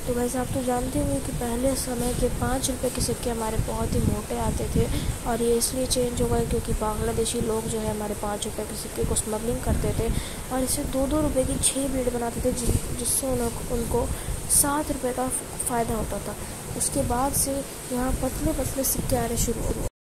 तो वैसे आप तो जानते होंगे कि पहले समय के 5 रुपये के सिक्के हमारे बहुत ही मोटे आते थे, और ये इसलिए चेंज हो गए क्योंकि बांग्लादेशी लोग जो है हमारे 5 रुपये के सिक्के को स्मगलिंग करते थे और इसे 2-2 रुपये की 6 बीट बनाते थे, जिससे उनको 7 रुपये का फ़ायदा होता था। उसके बाद से यहाँ पतले पतले सिक्के आने शुरू हो गए।